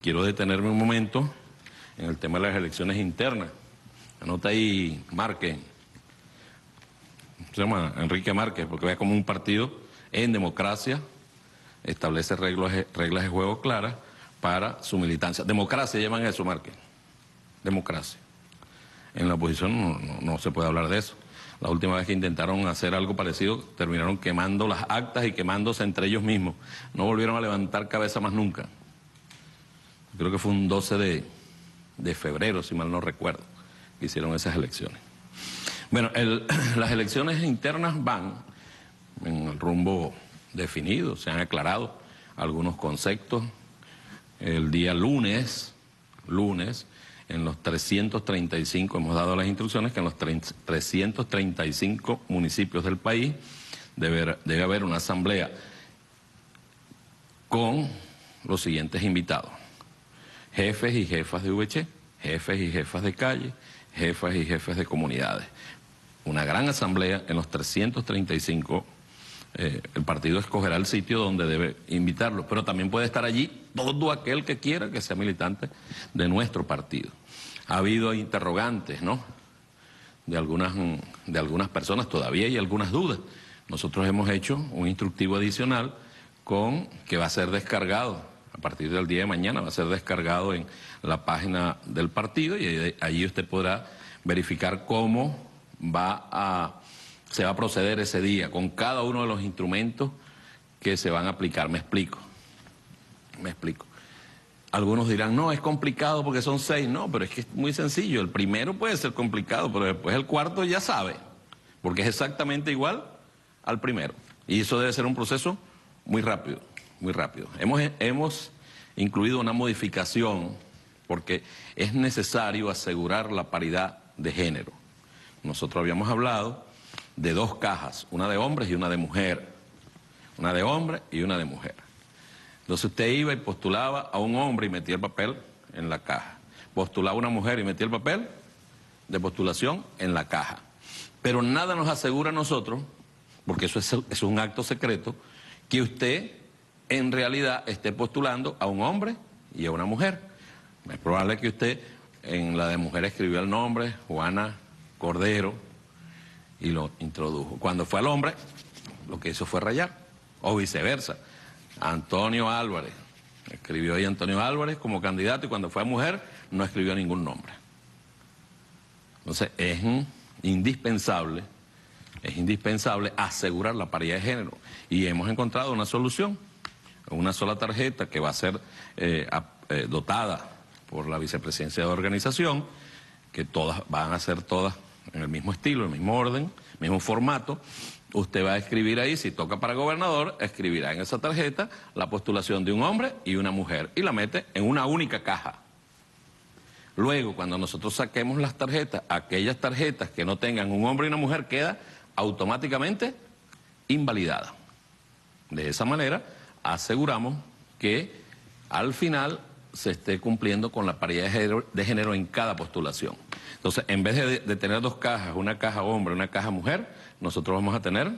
quiero detenerme un momento en el tema de las elecciones internas. Anota ahí Márquez, se llama Enrique Márquez, porque vea como un partido en democracia establece reglas de juego claras para su militancia. Democracia llaman eso, Márquez. Democracia. En la oposición no se puede hablar de eso. La última vez que intentaron hacer algo parecido, terminaron quemando las actas y quemándose entre ellos mismos. No volvieron a levantar cabeza más nunca. Creo que fue un 12 de febrero, si mal no recuerdo, que hicieron esas elecciones. Bueno, las elecciones internas van en el rumbo definido, se han aclarado algunos conceptos. El día lunes, en los 335, hemos dado las instrucciones que en los 335 municipios del país debe haber una asamblea con los siguientes invitados: jefes y jefas de VC, jefes y jefas de calle, jefas y jefes de comunidades. Una gran asamblea en los 335. El partido escogerá el sitio donde debe invitarlos, pero también puede estar allí todo aquel que quiera que sea militante de nuestro partido. Ha habido interrogantes, ¿no?, de algunas personas, todavía hay algunas dudas. Nosotros hemos hecho un instructivo adicional que va a ser descargado a partir del día de mañana, va a ser descargado en la página del partido y allí usted podrá verificar cómo se va a proceder ese día con cada uno de los instrumentos que se van a aplicar. Me explico. Algunos dirán, no, es complicado porque son 6. No, pero es que es muy sencillo. El primero puede ser complicado, pero después el cuarto ya sabe, porque es exactamente igual al primero. Y eso debe ser un proceso muy rápido, muy rápido. Hemos incluido una modificación porque es necesario asegurar la paridad de género. Nosotros habíamos hablado de 2 cajas, una de hombres y una de mujer. Una de hombre y una de mujer. Entonces usted iba y postulaba a un hombre y metía el papel en la caja. Postulaba a una mujer y metía el papel de postulación en la caja. Pero nada nos asegura a nosotros, porque eso es un acto secreto, que usted en realidad esté postulando a un hombre y a una mujer. Es probable que usted en la de mujer escribió el nombre, Juana Cordero, y lo introdujo. Cuando fue al hombre, lo que hizo fue rayar, o viceversa. Antonio Álvarez, escribió ahí Antonio Álvarez como candidato, y cuando fue a mujer no escribió ningún nombre. Entonces es indispensable asegurar la paridad de género, y hemos encontrado una solución, una sola tarjeta que va a ser dotada por la vicepresidencia de organización, que todas van a ser todas en el mismo estilo, el mismo orden, mismo formato. Usted va a escribir ahí, si toca para gobernador, escribirá en esa tarjeta la postulación de un hombre y una mujer y la mete en una única caja. Luego, cuando nosotros saquemos las tarjetas, aquellas tarjetas que no tengan un hombre y una mujer queda automáticamente invalidada. De esa manera aseguramos que al final se esté cumpliendo con la paridad de género en cada postulación. Entonces, en vez de tener 2 cajas, una caja hombre, una caja mujer, nosotros vamos a tener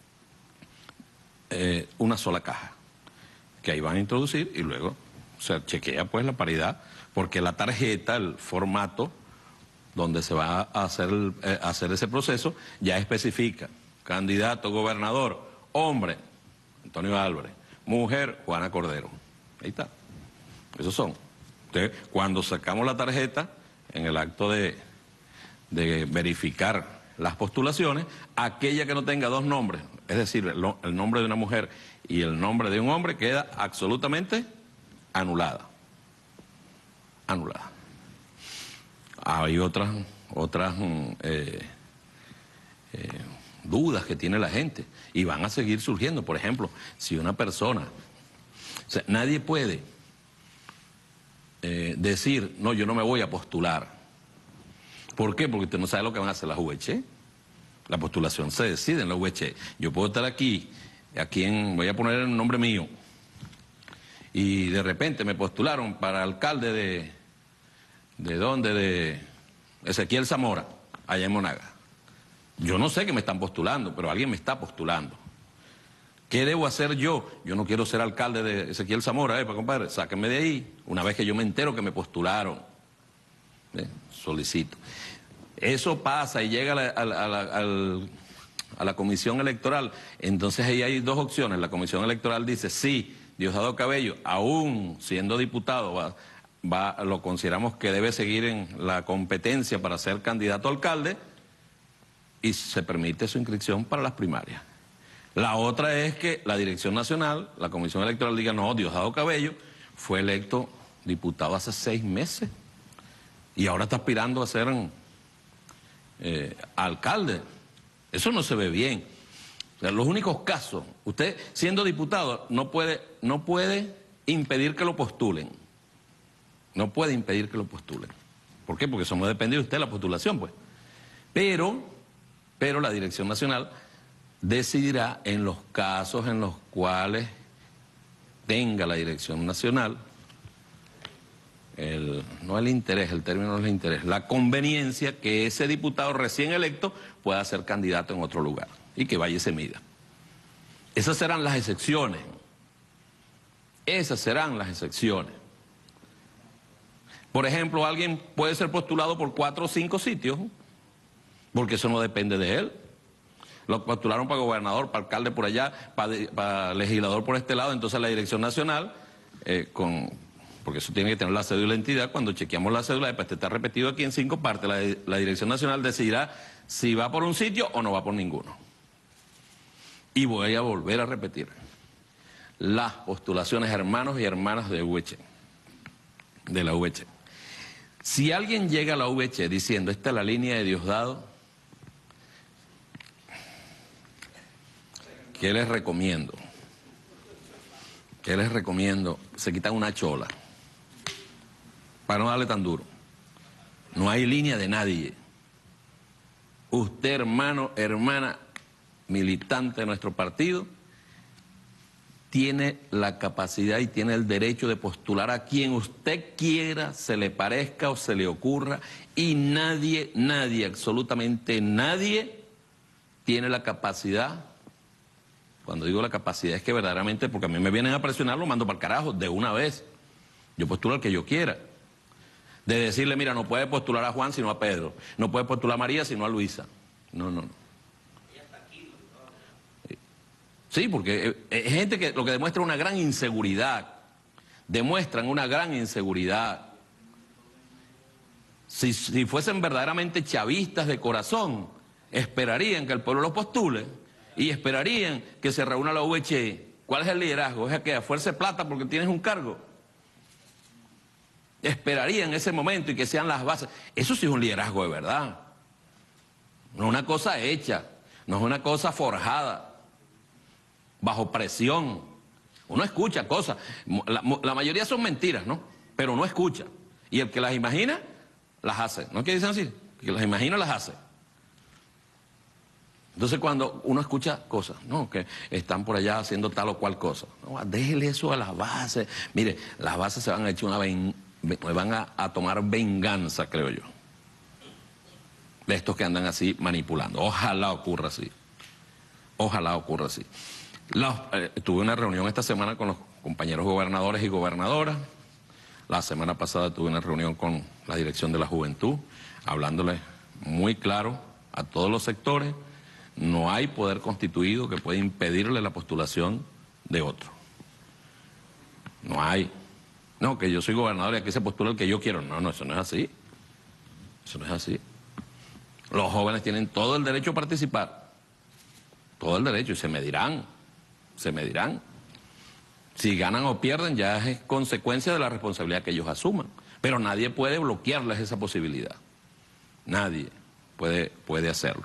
una sola caja, que ahí van a introducir y luego se chequea pues la paridad, porque la tarjeta, el formato donde se va a hacer ese proceso, ya especifica: candidato gobernador, hombre, Antonio Álvarez, mujer, Juana Cordero. Ahí está. Esos son. Entonces, cuando sacamos la tarjeta, en el acto de verificar las postulaciones, aquella que no tenga 2 nombres, es decir, el nombre de una mujer y el nombre de un hombre, queda absolutamente anulada. Anulada. Hay otras dudas que tiene la gente y van a seguir surgiendo. Por ejemplo, si una persona, o sea, nadie puede decir, no, yo no me voy a postular. ¿Por qué? Porque usted no sabe lo que van a hacer las VC. La postulación se decide en la VC. Yo puedo estar aquí voy a poner el nombre mío, y de repente me postularon para alcalde ¿de dónde? De Ezequiel Zamora, allá en Monaga. Yo no sé que me están postulando, pero alguien me está postulando. ¿Qué debo hacer yo? Yo no quiero ser alcalde de Ezequiel Zamora, compadre, sáquenme de ahí. Una vez que yo me entero que me postularon, solicito. Eso pasa y llega a la comisión electoral. Entonces ahí hay dos opciones. La comisión electoral dice, sí, Diosdado Cabello, aún siendo diputado, lo consideramos que debe seguir en la competencia para ser candidato a alcalde y se permite su inscripción para las primarias. La otra es que la Dirección Nacional, la Comisión Electoral diga, no, Diosdado Cabello fue electo diputado hace 6 meses y ahora está aspirando a ser alcalde. Eso no se ve bien. O sea, los únicos casos, usted siendo diputado no puede impedir que lo postulen. No puede impedir que lo postulen. ¿Por qué? Porque eso no depende de usted la postulación, pues. Pero la Dirección Nacional decidirá en los casos en los cuales tenga la Dirección Nacional, no el interés, el término no es el interés, la conveniencia que ese diputado recién electo pueda ser candidato en otro lugar y que vaya y se mida. Esas serán las excepciones. Esas serán las excepciones. Por ejemplo, alguien puede ser postulado por 4 o 5 sitios, porque eso no depende de él. Lo postularon para gobernador, para alcalde por allá, para legislador por este lado. Entonces la Dirección Nacional, porque eso tiene que tener la cédula de identidad, cuando chequeamos la cédula, después está repetido aquí en 5 partes, la Dirección Nacional decidirá si va por un sitio o no va por ninguno. Y voy a volver a repetir, las postulaciones hermanos y hermanas de la VC. Si alguien llega a la VC diciendo, esta es la línea de Diosdado, ¿qué les recomiendo? ¿Qué les recomiendo? Se quitan una chola, para no darle tan duro. No hay línea de nadie. Usted, hermano, hermana, militante de nuestro partido, tiene la capacidad y tiene el derecho de postular a quien usted quiera, se le parezca o se le ocurra, y nadie, absolutamente nadie, tiene la capacidad. Cuando digo la capacidad es que verdaderamente, porque a mí me vienen a presionar, lo mando para el carajo de una vez. Yo postulo al que yo quiera. De decirle, mira, no puede postular a Juan sino a Pedro, no puede postular a María sino a Luisa. No. Sí, porque es gente que lo que demuestra una gran inseguridad. Demuestran una gran inseguridad. Si fuesen verdaderamente chavistas de corazón, esperarían que el pueblo los postule y esperarían que se reúna la VC. ¿Cuál es el liderazgo? ¿Es que a fuerza de plata porque tienes un cargo? Esperarían ese momento y que sean las bases. Eso sí es un liderazgo de verdad. No es una cosa hecha, no es una cosa forjada, bajo presión. Uno escucha cosas, la mayoría son mentiras, ¿no? Pero uno escucha. Y el que las imagina, las hace. ¿No es que dicen así? El que las imagina, las hace. Entonces cuando uno escucha cosas, no, que están por allá haciendo tal o cual cosa, no, déjele eso a las bases. Mire, las bases se van a echar van a tomar venganza, creo yo, de estos que andan así manipulando. Ojalá ocurra así. Ojalá ocurra así. Tuve una reunión esta semana con los compañeros gobernadores y gobernadoras. La semana pasada tuve una reunión con la Dirección de la Juventud, hablándoles muy claro a todos los sectores. No hay poder constituido que pueda impedirle la postulación de otro. No hay. No, que yo soy gobernador y aquí se postula el que yo quiero. No, eso no es así. Eso no es así. Los jóvenes tienen todo el derecho a participar. Todo el derecho, y se medirán. Se medirán. Si ganan o pierden ya es consecuencia de la responsabilidad que ellos asuman. Pero nadie puede bloquearles esa posibilidad. Nadie puede hacerlo.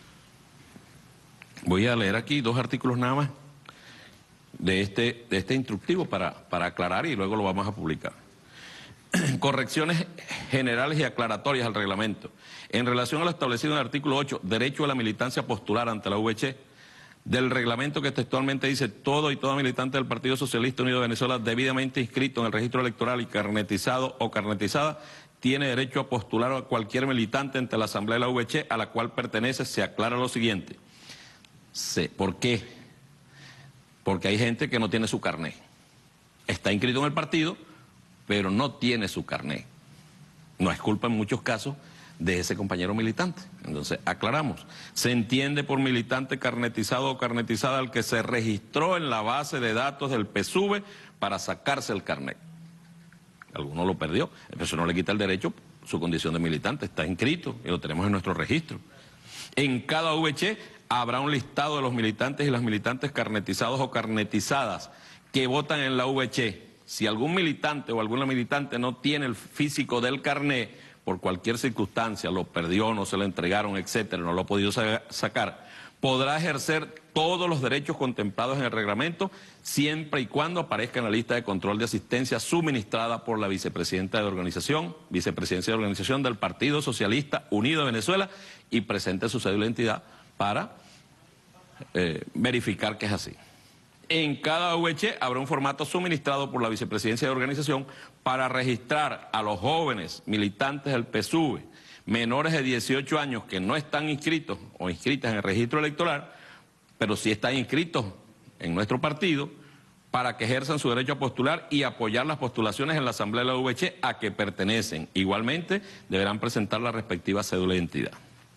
Voy a leer aquí 2 artículos nada más de este instructivo para aclarar y luego lo vamos a publicar. Correcciones generales y aclaratorias al reglamento. En relación a lo establecido en el artículo 8, derecho a la militancia postular ante la VC, del reglamento que textualmente dice, todo y toda militante del Partido Socialista Unido de Venezuela debidamente inscrito en el registro electoral y carnetizado o carnetizada, tiene derecho a postular a cualquier militante ante la Asamblea de la VC a la cual pertenece. Se aclara lo siguiente. ¿Por qué? porque hay gente que no tiene su carné. Está inscrito en el partido, pero no tiene su carné. No es culpa en muchos casos de ese compañero militante. Entonces, aclaramos, se entiende por militante carnetizado o carnetizada al que se registró en la base de datos del PSUV para sacarse el carnet. Alguno lo perdió, pero eso no le quita el derecho, su condición de militante, está inscrito y lo tenemos en nuestro registro. En cada VC habrá un listado de los militantes y las militantes carnetizados o carnetizadas que votan en la VC. Si algún militante o alguna militante no tiene el físico del carnet, por cualquier circunstancia, lo perdió, no se lo entregaron, etcétera, no lo ha podido sacar, podrá ejercer todos los derechos contemplados en el reglamento, siempre y cuando aparezca en la lista de control de asistencia suministrada por la vicepresidencia de organización del Partido Socialista Unido de Venezuela y presente su cédula de identidad para verificar que es así. En cada VC habrá un formato suministrado por la vicepresidencia de organización para registrar a los jóvenes militantes del PSUV, menores de 18 años que no están inscritos o inscritas en el registro electoral, pero sí están inscritos en nuestro partido, para que ejerzan su derecho a postular y apoyar las postulaciones en la asamblea de la VC a que pertenecen. Igualmente, deberán presentar la respectiva cédula de identidad.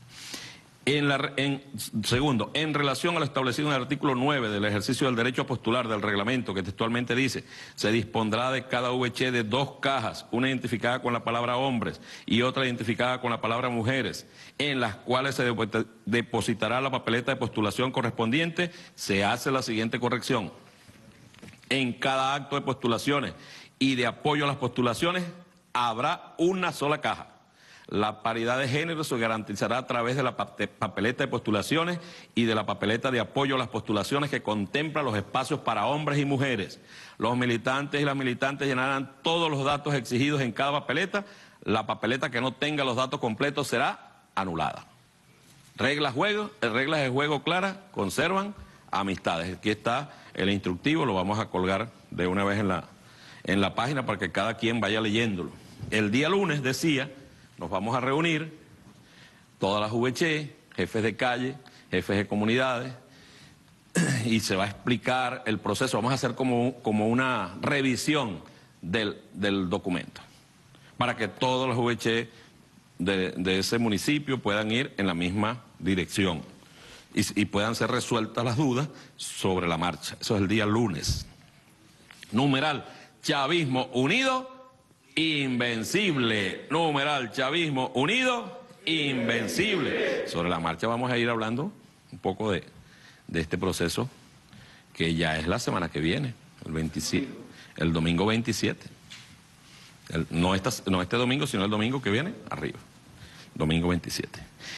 Segundo, en relación a lo establecido en el artículo 9 del ejercicio del derecho a postular del reglamento, que textualmente dice, se dispondrá de cada VC de 2 cajas, una identificada con la palabra hombres y otra identificada con la palabra mujeres, en las cuales se depositará la papeleta de postulación correspondiente, se hace la siguiente corrección. En cada acto de postulaciones y de apoyo a las postulaciones habrá una sola caja. La paridad de género se garantizará a través de la papeleta de postulaciones y de la papeleta de apoyo a las postulaciones que contempla los espacios para hombres y mujeres. Los militantes y las militantes llenarán todos los datos exigidos en cada papeleta. La papeleta que no tenga los datos completos será anulada. Reglas de juego claras, conservan amistades. Aquí está el instructivo, lo vamos a colgar de una vez en la página para que cada quien vaya leyéndolo. El día lunes, decía, nos vamos a reunir, todas las VC, jefes de calle, jefes de comunidades, y se va a explicar el proceso. Vamos a hacer como una revisión del documento, para que todos los VC de ese municipio puedan ir en la misma dirección y puedan ser resueltas las dudas sobre la marcha. Eso es el día lunes. Numeral, chavismo unido, invencible. Numeral, chavismo unido, invencible. Sobre la marcha vamos a ir hablando un poco de este proceso, que ya es la semana que viene, el domingo 27. No este domingo, sino el domingo que viene, arriba. Domingo 27.